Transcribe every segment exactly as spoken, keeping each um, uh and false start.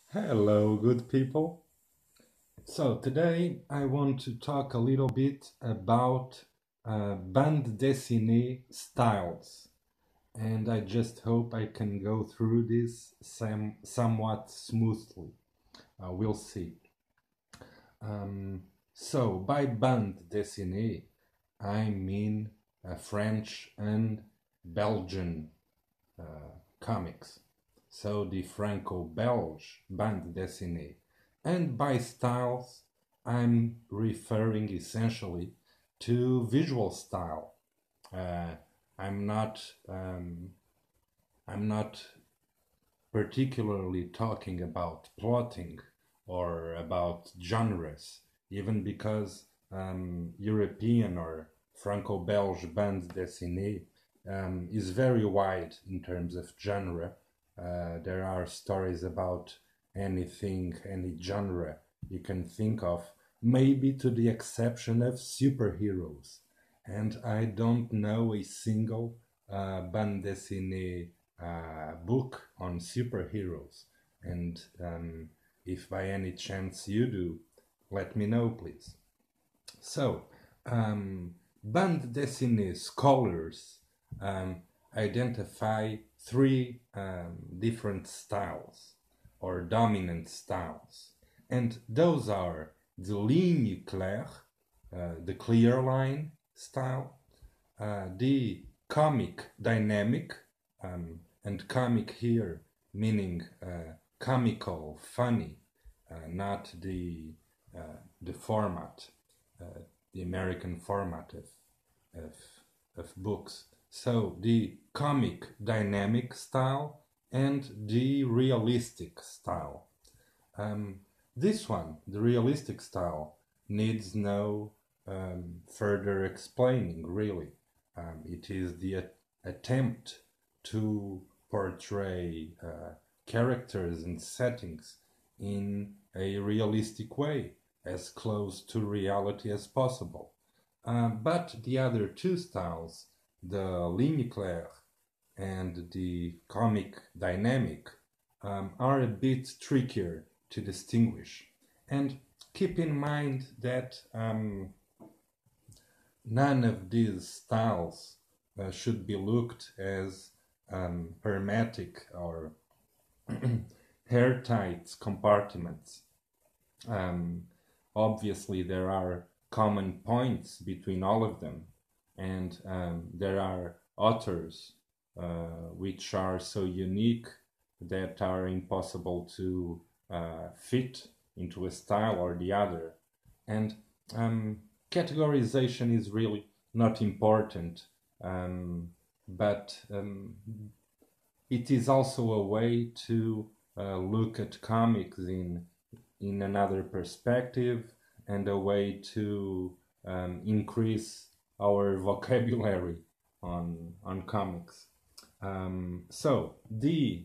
Hello, good people. So, today I want to talk a little bit about uh, bande dessinée styles, and I just hope I can go through this some, somewhat smoothly. Uh, we'll see. Um, so, by bande dessinée, I mean uh, French and Belgian uh, comics. So the Franco-Belge bande dessinée. And by styles, I'm referring essentially to visual style. Uh, I'm not um, I'm not particularly talking about plotting or about genres, even because um, European or Franco-Belge bande dessinée um, is very wide in terms of genre. Uh, there are stories about anything, any genre you can think of, maybe to the exception of superheroes. And I don't know a single uh, bande dessinée uh, book on superheroes. And um, if by any chance you do, let me know, please. So, um, bande dessinée scholars um, identify three um, different styles or dominant styles, and those are the ligne claire, uh, the clear line style, uh, the comic dynamic, um, and comic here meaning uh, comical, funny, uh, not the uh, the format, uh, the American format of, of of books. So the comic dynamic style and the realistic style. Um, this one, the realistic style, needs no um, further explaining, really. Um, it is the a- attempt to portray uh, characters and settings in a realistic way, as close to reality as possible. Um, but the other two styles, the ligne claire and the comic dynamic, um, are a bit trickier to distinguish. And keep in mind that um, none of these styles uh, should be looked as um, hermetic or airtight compartments. Um, Obviously, there are common points between all of them, and um, there are authors uh, which are so unique that are impossible to uh, fit into a style or the other. And um, categorization is really not important, um, but um, it is also a way to uh, look at comics in in another perspective and a way to um, increase our vocabulary on on comics. Um, so the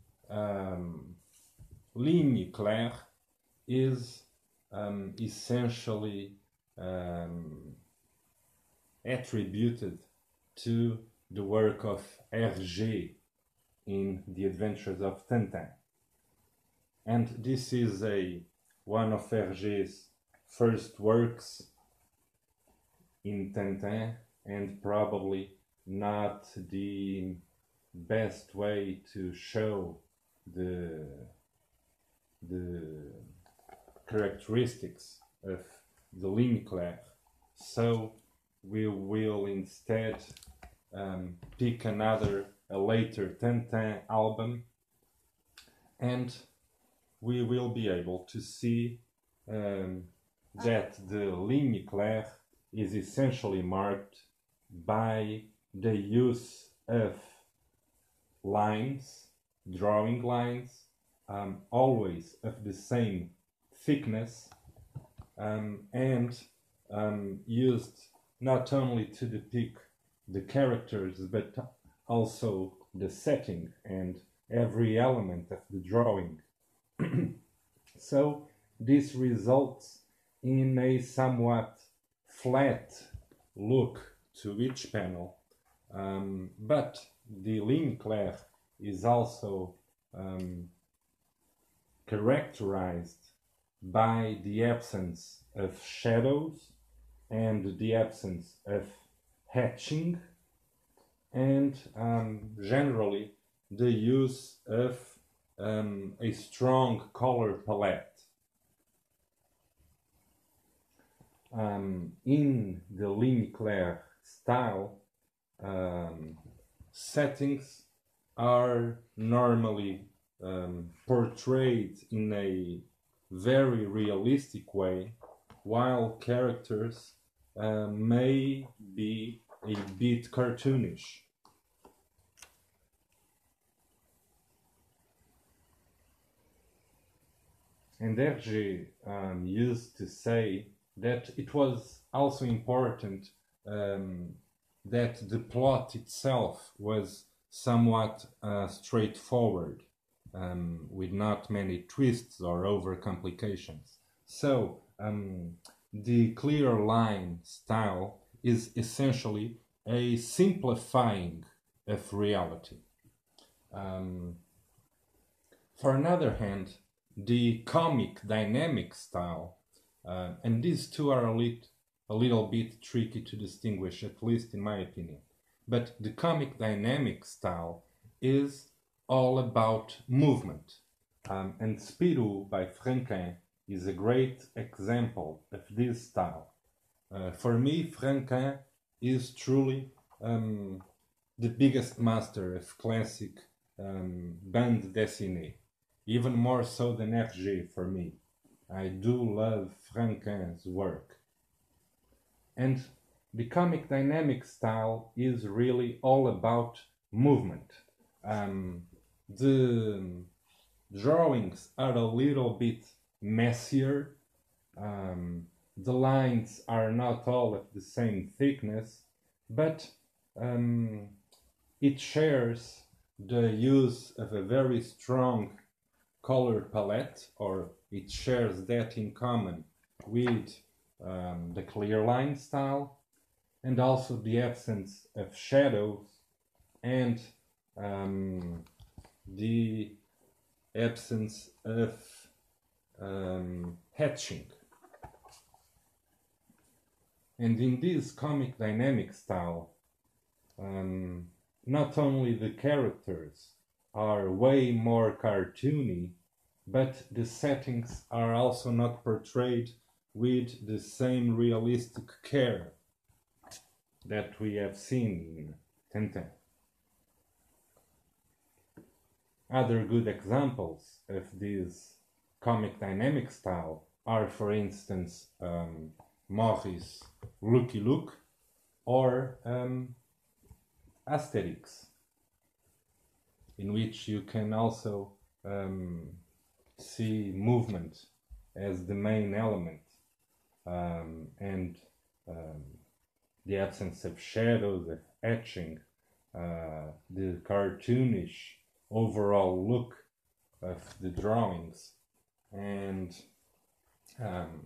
um, ligne claire is um, essentially um, attributed to the work of Hergé in The Adventures of Tintin. And this is a one of Hergé's first works in Tintin, and probably not the best way to show the the characteristics of the ligne claire. So we will instead um, pick another a later Tintin album, and we will be able to see um, that the ligne claire is essentially marked by the use of lines, drawing lines, um, always of the same thickness, um, and um, used not only to depict the characters but also the setting and every element of the drawing. So this results in a somewhat flat look to each panel, um, but the ligne claire is also um, characterized by the absence of shadows and the absence of hatching, and um, generally the use of um, a strong color palette. Um, in the Ligne Claire style, um, settings are normally um, portrayed in a very realistic way, while characters uh, may be a bit cartoonish. And Hergé um, used to say that it was also important um, that the plot itself was somewhat uh, straightforward, um, with not many twists or overcomplications. So um, the clear line style is essentially a simplifying of reality. Um, for another hand, the comic dynamic style, uh, and these two are a, lit, a little bit tricky to distinguish, at least in my opinion. But the comic dynamic style is all about movement. Um, and Spirou by Franquin is a great example of this style. Uh, for me, Franquin is truly um, the biggest master of classic um, bande dessinée, even more so than Hergé for me. I do love Franquin's work. And the comic dynamic style is really all about movement. Um, the drawings are a little bit messier. Um, the lines are not all of the same thickness, but um, it shares the use of a very strong color palette, or it shares that in common with um, the clear line style, and also the absence of shadows and um, the absence of um, hatching. And in this comic dynamic style, um, not only the characters are way more cartoony, but the settings are also not portrayed with the same realistic care that we have seen in Tintin. Other good examples of this comic dynamic style are, for instance, um, Maurice Lucky Luke or um, Asterix, in which you can also um, see movement as the main element, um, and um, the absence of shadows, of etching, uh, the cartoonish overall look of the drawings, and um,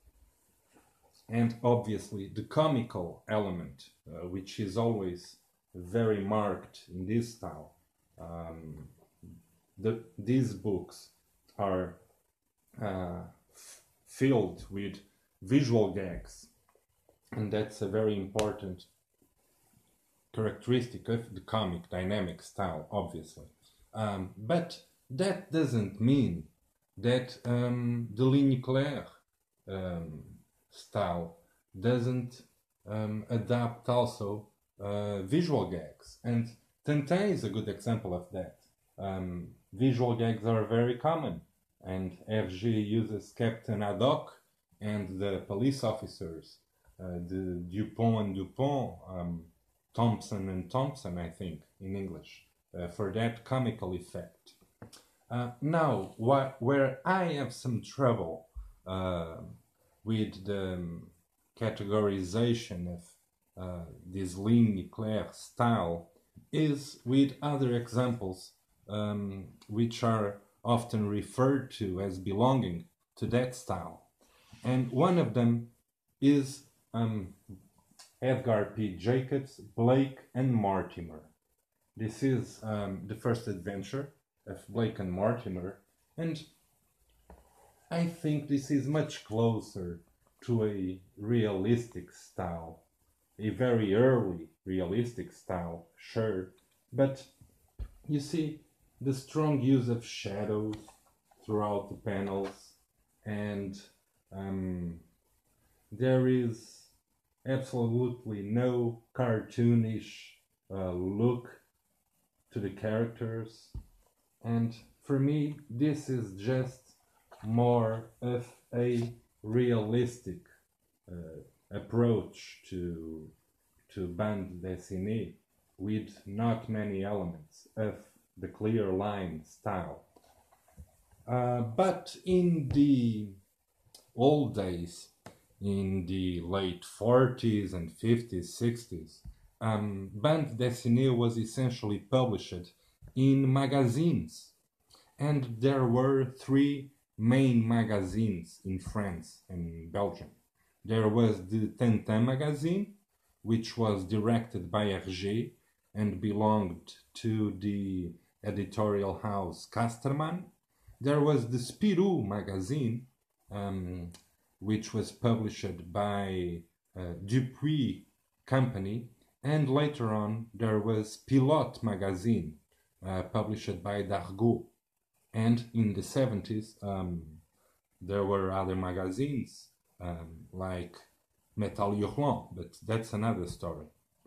and obviously the comical element, uh, which is always very marked in this style. Um, the, these books are uh, f- filled with visual gags, and that's a very important characteristic of the comic dynamic style, obviously. Um, but that doesn't mean that um, the Ligne Claire um, style doesn't um, adapt also uh, visual gags. And Tintin is a good example of that. Um, visual gags are very common, and Hergé uses Captain Haddock and the police officers, uh, the Dupont and Dupont, um, Thompson and Thompson, I think, in English, uh, for that comical effect. Uh, now, wh- where I have some trouble uh, with the um, categorization of uh, this Ligne Claire style is with other examples um, which are often referred to as belonging to that style. And one of them is um, Edgar P. Jacobs, Blake and Mortimer. This is um, the first adventure of Blake and Mortimer, and I think this is much closer to a realistic style, a very early realistic style, sure, but you see the strong use of shadows throughout the panels, and um, there is absolutely no cartoonish uh, look to the characters, and for me this is just more of a realistic uh, approach to to bande dessinée with not many elements of the clear line style. Uh, but in the old days, in the late forties and fifties, sixties, um, bande dessinée was essentially published in magazines, and there were three main magazines in France and in Belgium. There was the Tintin magazine, which was directed by Hergé and belonged to the editorial house Casterman. There was the Spirou magazine, um, which was published by uh, Dupuis Company, and later on there was Pilote magazine, uh, published by Dargaud. And in the seventies, um, there were other magazines um, like Metal Hurlant, but that's another story.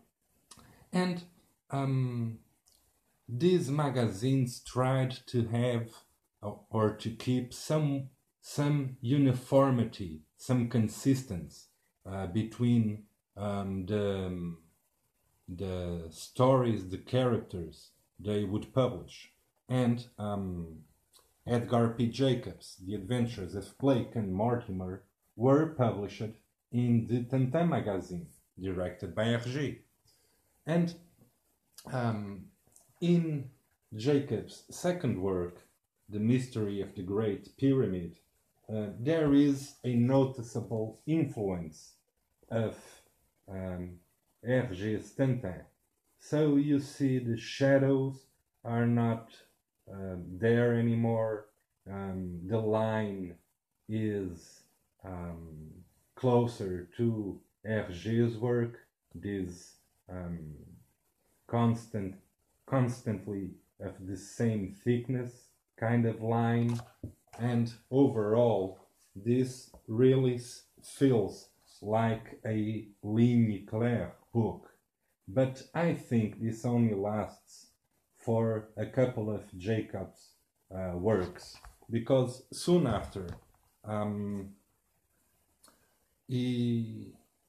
And um, these magazines tried to have or to keep some some uniformity, some consistency uh, between um, the the stories, the characters they would publish, and um, Edgar P. Jacobs, The Adventures of Blake and Mortimer, were published in the Tintin magazine, directed by Hergé. And um, in Jacobs' second work, The Mystery of the Great Pyramid, uh, there is a noticeable influence of um, Hergé's Tintin. So you see the shadows are not uh, there anymore. Um, the line is um, closer to Hergé's work. This um, constant, constantly of the same thickness kind of line, and overall, this really feels like a ligne claire book. But I think this only lasts for a couple of Jacobs' uh, works, because soon after um, he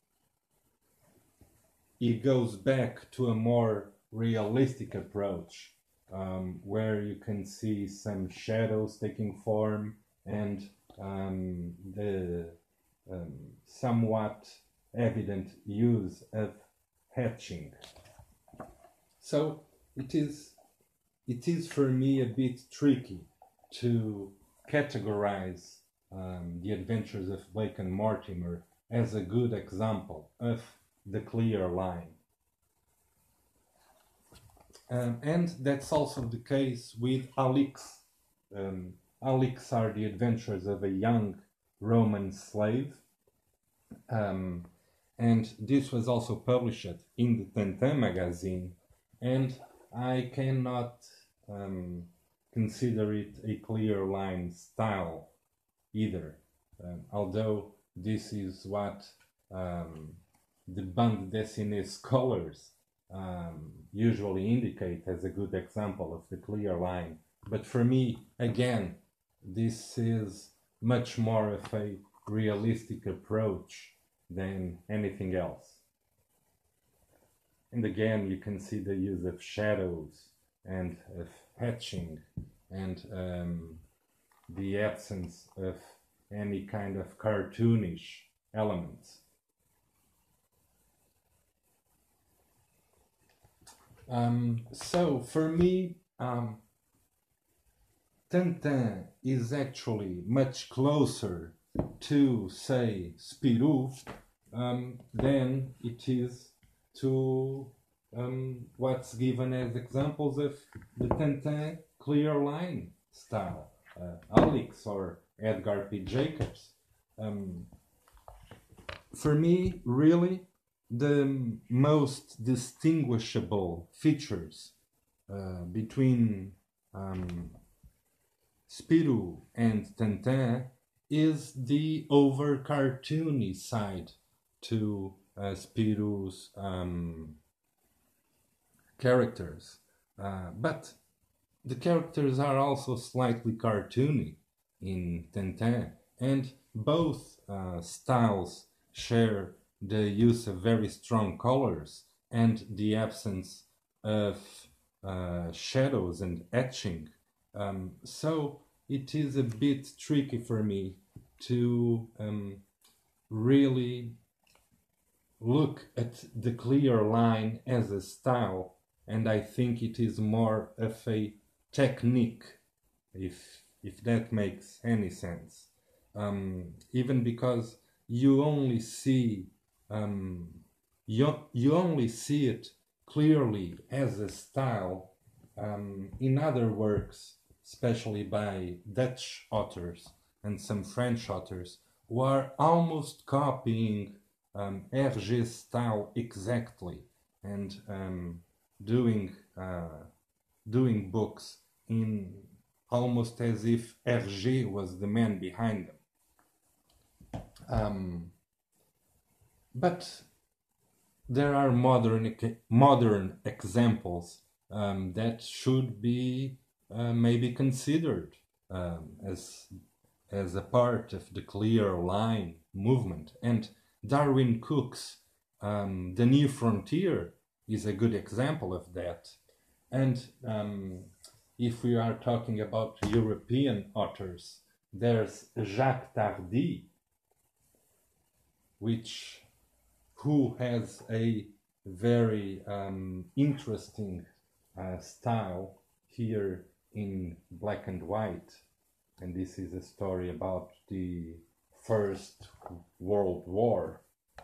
he goes back to a more realistic approach, um, where you can see some shadows taking form and um, the um, somewhat evident use of hatching. So it is it is for me a bit tricky to categorize um, The Adventures of Blake and Mortimer as a good example of the clear line. Um, and that's also the case with Alix. Um, Alix are the adventures of a young Roman slave, um, and this was also published in the Tintin magazine, and I cannot um, consider it a clear line style either, um, although this is what um, the bande dessinée scholars um, usually indicate as a good example of the clear line. But for me, again, this is much more of a realistic approach than anything else. And again, you can see the use of shadows and of hatching and um, the absence of any kind of cartoonish elements. Um, so for me, um, Tintin is actually much closer to, say, Spirou um, than it is to um, what's given as examples of the Tintin clear line style, uh, Alix or Edgar P. Jacobs. Um, for me, really, the most distinguishable features uh, between um, Spirou and Tintin is the over cartoony side to uh, Spirou's um, characters. Uh, but the characters are also slightly cartoony in Tintin, and both uh, styles share the use of very strong colors and the absence of uh, shadows and etching. Um, so it is a bit tricky for me to um, really look at the clear line as a style, and I think it is more of a technique, if if that makes any sense. Um, even because you only see um, you, you only see it clearly as a style um, in other works, especially by Dutch authors and some French authors, who are almost copying um, Hergé's style exactly, and um, doing uh, doing books in almost as if Hergé was the man behind them. Um, but there are modern modern examples um, that should be uh, maybe considered um, as as a part of the clear line movement. And Darwin Cook's um, The New Frontier is a good example of that. And um, if we are talking about European authors, there's Jacques Tardy, which who has a very um, interesting uh, style here in black and white. And this is a story about the First World War.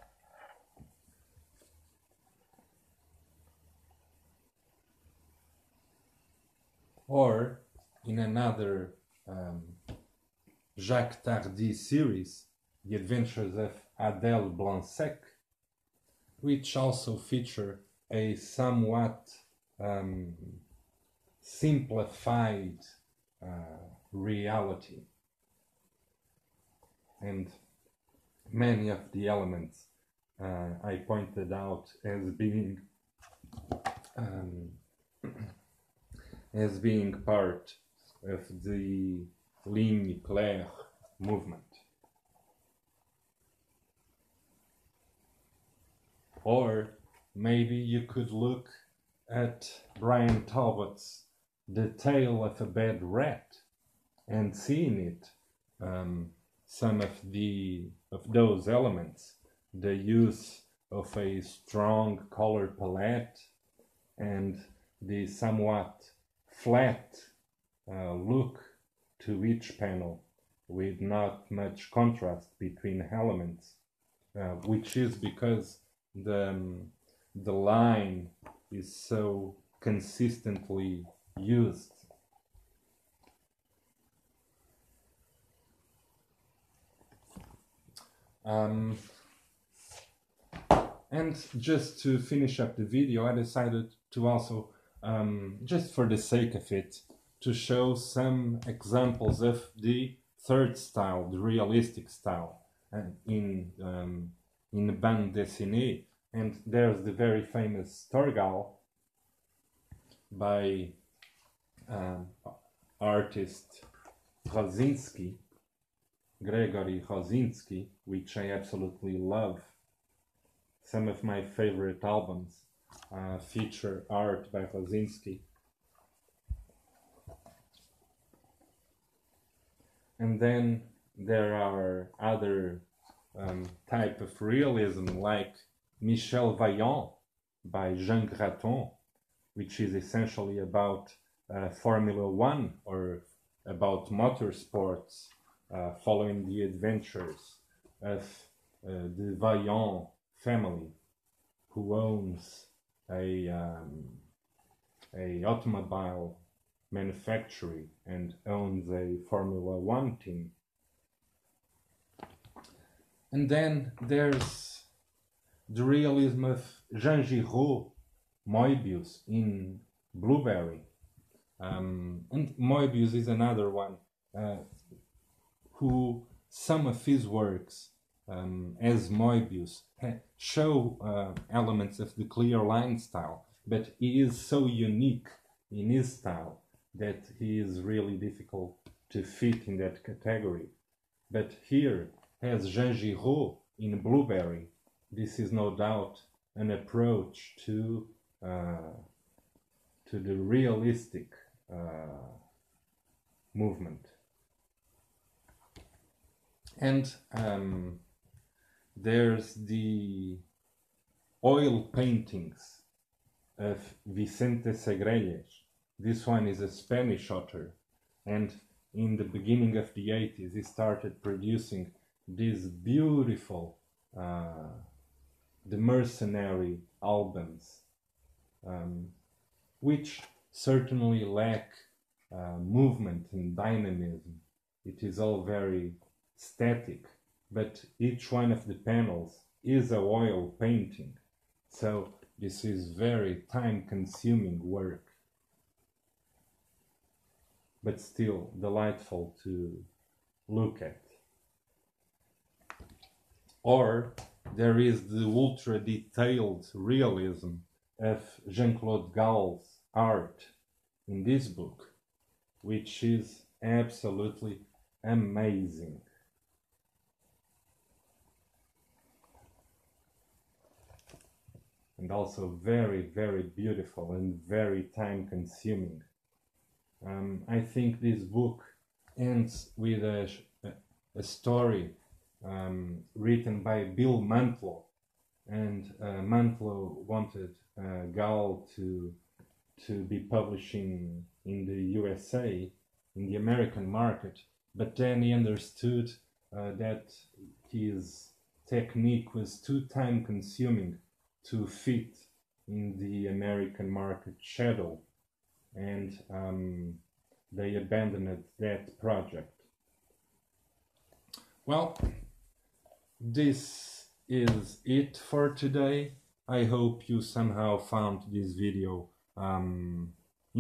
Or in another um, Jacques Tardy series, The Adventures of Adèle Blanc-Sec, which also feature a somewhat um, simplified uh, reality. And many of the elements uh, I pointed out as being um, as being part of the Ligne Claire movement. Or maybe you could look at Brian Talbot's The Tale of a Bad Rat and see in it um, some of the of those elements, the use of a strong color palette and the somewhat flat uh, look to each panel with not much contrast between elements, uh, which is because the, um, the line is so consistently used. Um, and just to finish up the video, I decided to also, um, just for the sake of it, to show some examples of the third style, the realistic style, and in um, in bande dessinée. And there's the very famous Torgal by um, artist Rosinski, Gregory Rosinski, which I absolutely love. Some of my favorite albums uh, feature art by Rosinski. And then there are other um, type of realism like Michel Vaillant by Jean Graton, which is essentially about uh, Formula One or about motorsports, uh, following the adventures of uh, the Vaillant family, who owns a um, a automobile manufacturing and owns a Formula One team. And then there's the realism of Jean Giraud, Moebius in Blueberry. Um, and Moebius is another one uh, who some of his works, um, as Moebius, show uh, elements of the clear line style, but he is so unique in his style that he is really difficult to fit in that category. But here, as Jean Giraud in Blueberry, this is no doubt an approach to uh, to the realistic uh, movement. And um, there's the oil paintings of Vicente Segrelles. This one is a Spanish author, and in the beginning of the eighties he started producing these beautiful uh, The Mercenary albums, um, which certainly lack uh, movement and dynamism. It is all very static, but each one of the panels is a oil painting, so this is very time-consuming work, but still delightful to look at. Or there is the ultra-detailed realism of Jean-Claude Galle's art in this book, which is absolutely amazing. And also very, very beautiful and very time-consuming. Um, I think this book ends with a, a story um, written by Bill Mantlo, and uh, Mantlo wanted uh, Gall to to be publishing in the U S A, in the American market, but then he understood uh, that his technique was too time-consuming to fit in the American market schedule, and um, they abandoned that project. Well, this is it for today. I hope you somehow found this video um,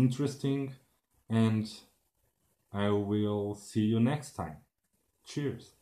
interesting, and I will see you next time. Cheers.